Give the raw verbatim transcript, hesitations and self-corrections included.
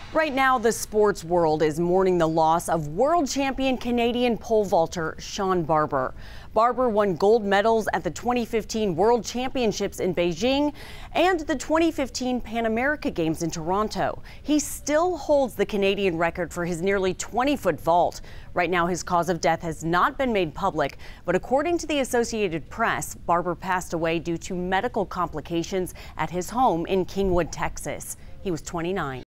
Right now, the sports world is mourning the loss of world champion Canadian pole vaulter Shawn Barber. Barber won gold medals at the twenty fifteen World Championships in Beijing and the twenty fifteen Pan America Games in Toronto. He still holds the Canadian record for his nearly twenty foot vault. Right now, his cause of death has not been made public, but according to the Associated Press, Barber passed away due to medical complications at his home in Kingwood, Texas. He was twenty-nine.